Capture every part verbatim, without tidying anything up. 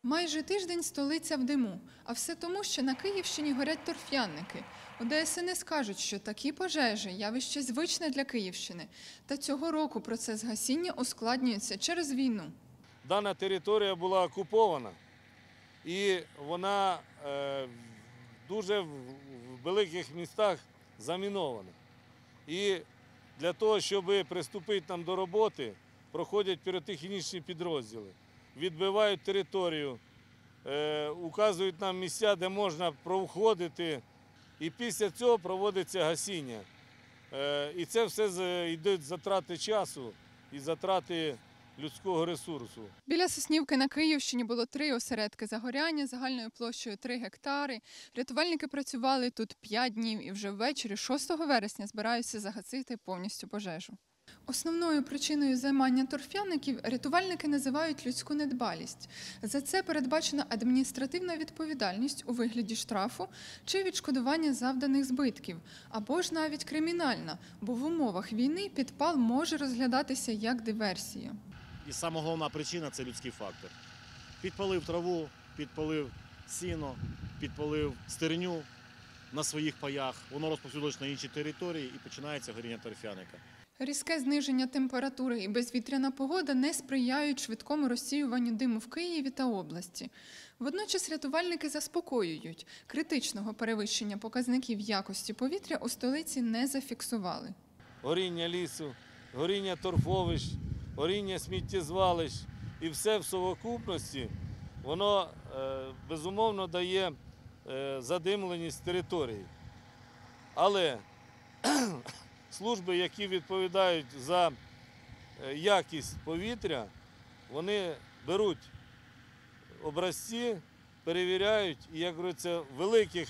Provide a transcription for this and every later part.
Майже тиждень столиця в диму, а все тому, що на Київщині горять торф'яники. У Де Ес Ен Ес кажуть, що такі пожежі – явище звичне для Київщини. Та цього року процес гасіння ускладнюється через війну. Дана територія була окупована і вона е, дуже в великих містах замінована. І для того, щоб приступити нам до роботи, проходять піротехнічні підрозділи, відбивають територію, е, указують нам місця, де можна проходити, і після цього проводиться гасіння. Е, і це все йдуть затрати часу і затрати людського ресурсу. Біля Соснівки на Київщині було три осередки загоряння загальною площею три гектари. Рятувальники працювали тут п'ять днів і вже ввечері шостого вересня збираються загасити повністю пожежу. Основною причиною займання торф'яників рятувальники називають людську недбалість. За це передбачена адміністративна відповідальність у вигляді штрафу чи відшкодування завданих збитків, або ж навіть кримінальна, бо в умовах війни підпал може розглядатися як диверсія. І сама головна причина – це людський фактор. Підпалив траву, підпалив сіно, підпалив стерню на своїх паях, воно розповсюдилось на інші території і починається горіння торф'яника. Різке зниження температури і безвітряна погода не сприяють швидкому розсіюванню диму в Києві та області. Водночас рятувальники заспокоюють, критичного перевищення показників якості повітря у столиці не зафіксували. Горіння лісу, горіння торфовищ, горіння сміттєзвалищ і все в совокупності, воно безумовно дає задимленість території. Але служби, які відповідають за якість повітря, вони беруть образці, перевіряють і, як говориться, великих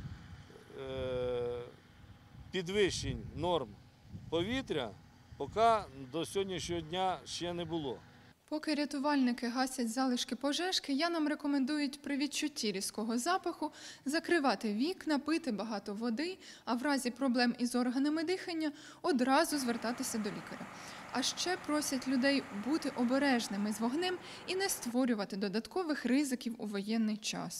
підвищень норм повітря поки до сьогоднішнього дня ще не було. Поки рятувальники гасять залишки пожеж, киянам рекомендують при відчутті різкого запаху закривати вікна, пити багато води, а в разі проблем із органами дихання одразу звертатися до лікаря. А ще просять людей бути обережними з вогнем і не створювати додаткових ризиків у воєнний час.